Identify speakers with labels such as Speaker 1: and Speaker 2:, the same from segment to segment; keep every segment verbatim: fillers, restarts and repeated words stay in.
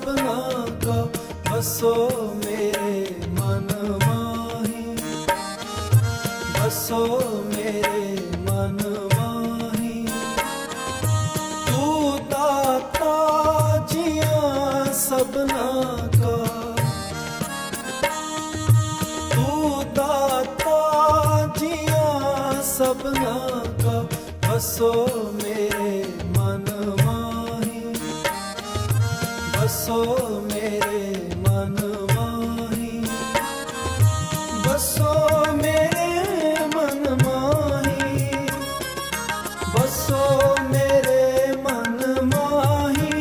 Speaker 1: सबना का बसो मेरे मन माही, बसो मेरे मन माही। तू दाता जिया सबना का, तू दाता जिया सबना का बसो मेरे मन माही, बसो मेरे मन माही, बसो मेरे मन माही, बसो मेरे मन माही,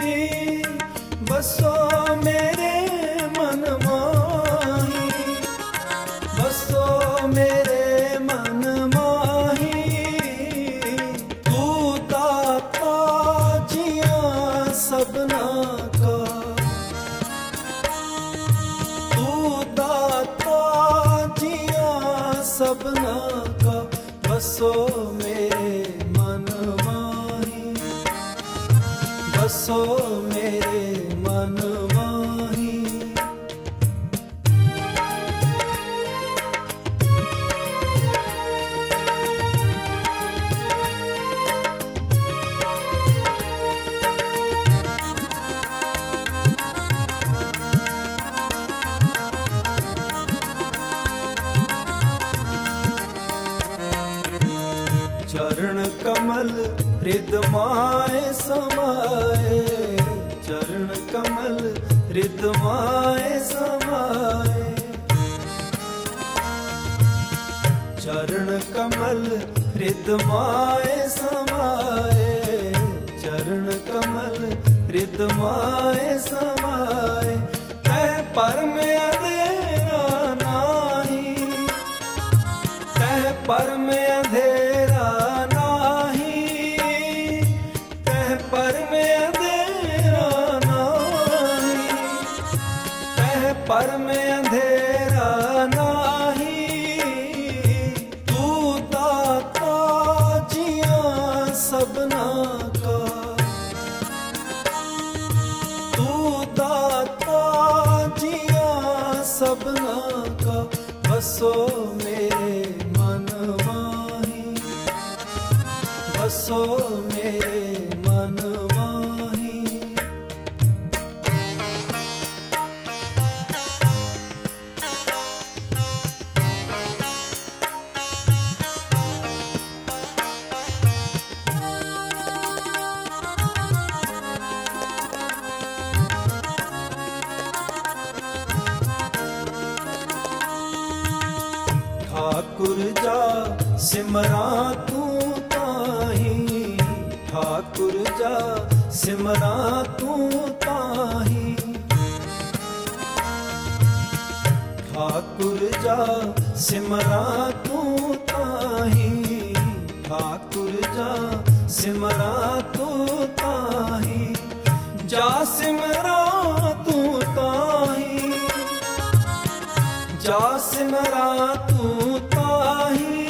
Speaker 1: बसो मेरे मन माही, बसो मेरे मन माही। तू दाता जिया सबना का, तू दाता जिया सबना का बसो मेरे मन माही, बसो मेरे मन माही। चरण कमल हृदमाए समाए, चरण कमल हृदमाए समाए, चरण कमल हृदमाए समाए, चरण कमल हृदमाए समाए। तह परम अंधेरा नाही, तह परम अंधेरा नाही, तह परम अंधेरा नाही, तह परम अंधेरा नाही। तू दाता जिया सबना का, तू दाता जिया सबना का बसो मेरे मन माही, बसो मेरे मन माही। ठाकुर जा सिमरा तू ताही, ठाकुर जा सिमरा तू ताही, ठाकुर जा सिमरा तू ताही, ठाकुर जा सिमरा तू ताही। जा सिमरा तू ताही, जा सिमरा तू ताही,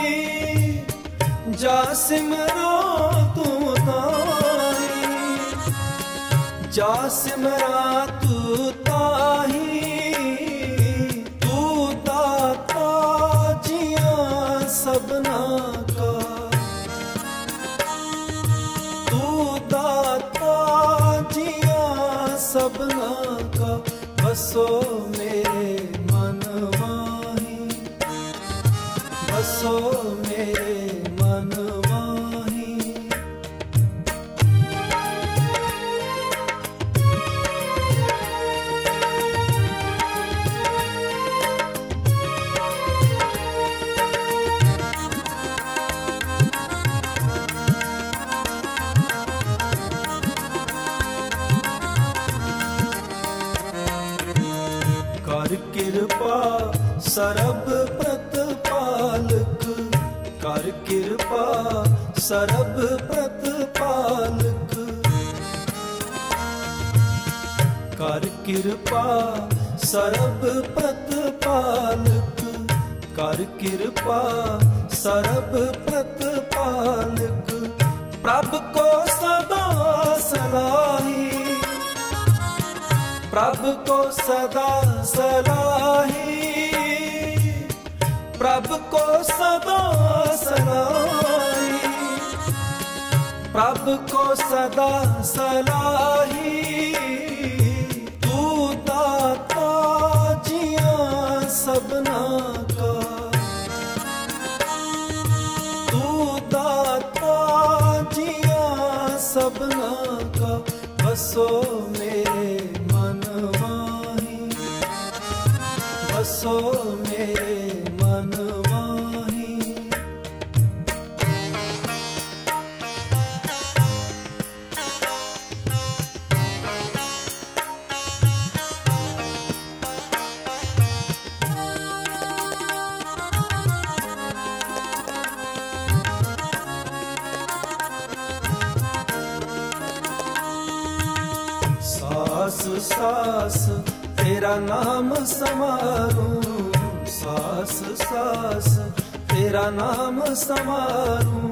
Speaker 1: जा सिमरा तू ताही, जा सिमरा तू ताही। तू दाता जिया सबना का, तू दाता जिया सबना का बसो मेरे मन माही, बसो मेरे मन माही। कर कृपा सरब प्रतिपालक, कर कृपा सरब प्रतिपालक, कर कृपा सरब प्रतिपालक, कर कृपा सरब प्रतिपालक। प्रभु को सदा सलाही, प्रभु को सदा सलाही, प्रभु को सदा सलाही, प्रभु को सदा सलाही। तू दाता जिया सबना का, तू दाता जिया सबना का। बसो मेरे मन माही, बसो मेरे मन माही। सास सास तेरा नाम समारूं, सास सास तेरा नाम समारूं,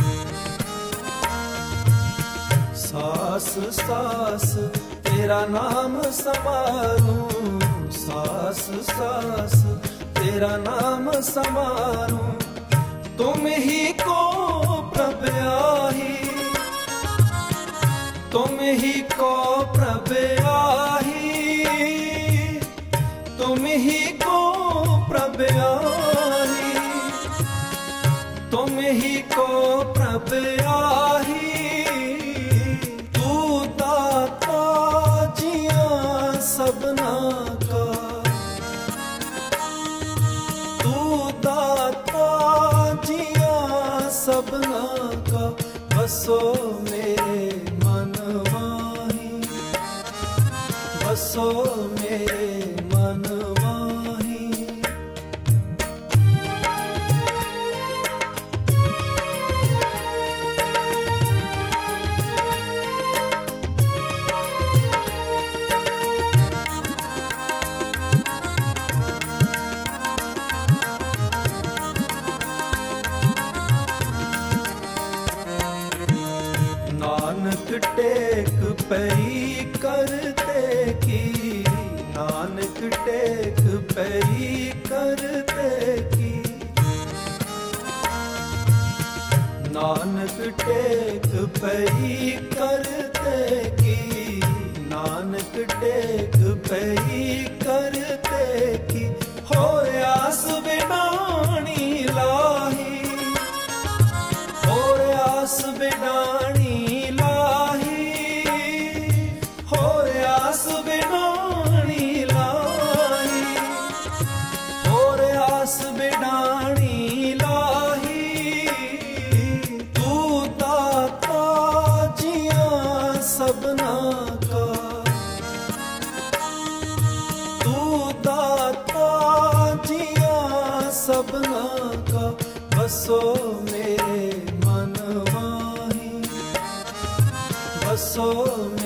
Speaker 1: सास सास तेरा नाम समारूं, सास सास तेरा नाम समारूं। तुम ही को प्रभु आही, तुम ही को प्रभु आही, तुम ही को प्रभु आही, तुम ही को प्रभु आही। तू दाता जिया सबना का, तू दाता जिया सबना का। बसो मेरे मन माही, बसो मेरे मन माही। नानक टेक पई करते की, नानक टेक पई करते की, नानक टेक पई करते की, नानक टेक पई करते की। हो आस बिनानी लाही, हो आस बिनानी सबना का, तू दाता जिया सबना का। बसो मेरे मन माही, बसो